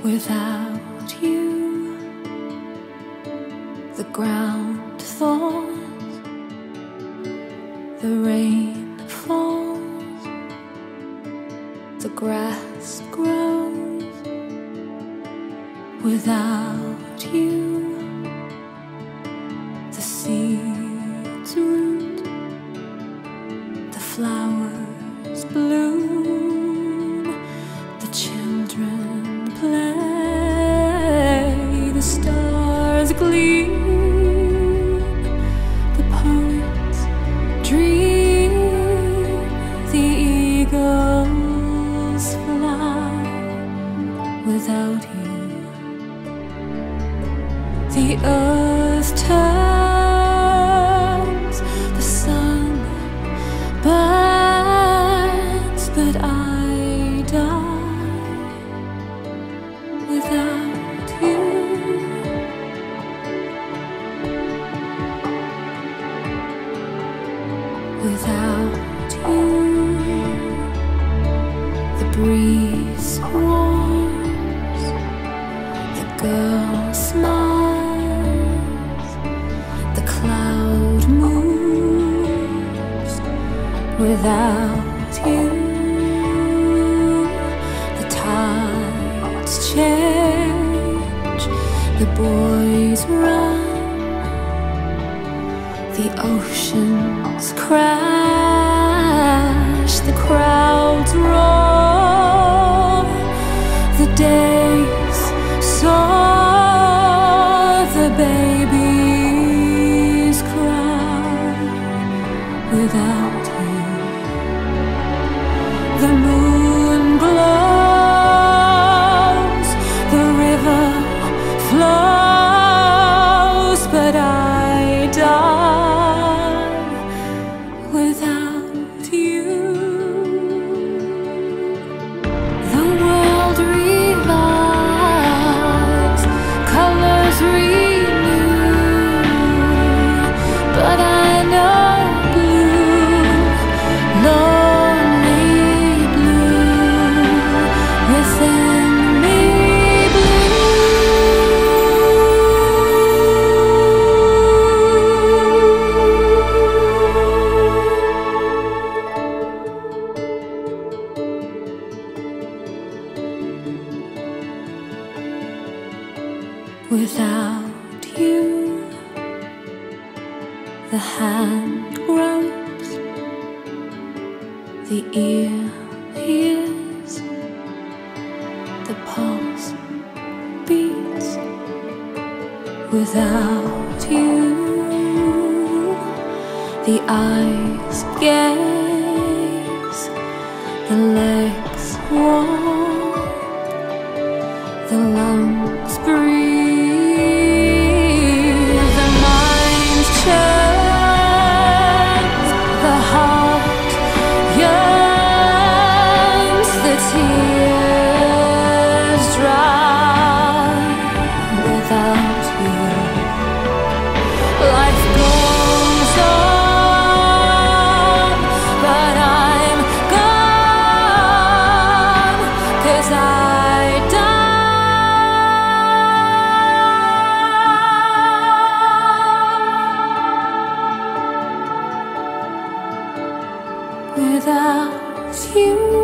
Without you, the ground thaws, the rain falls, the grass grows. Without you, the seeds root, the flowers bloom, the children play, the stars gleam, the poets dream, the eagles fly. Without you, the earth turns, the sun burns, but I die. Without you, without you, the breeze warms, the girl smiles, the cloud moves. Without you, the tides change, the boys run, the oceans crash, the crowds roar, the days soar, the babies cry. Without you, the moon glows, the river flows, but I die. Without you, the world revives, colors renew, but I know blue, lonely blue, within me Without you, the hand gropes, the ear hears, the pulse beats. Without you, the eyes gaze, the legs walk, the lungs breathe. The heart yearns, the tears dry. Without you, life goes on, but I'm gone, 'cause I die. Without you.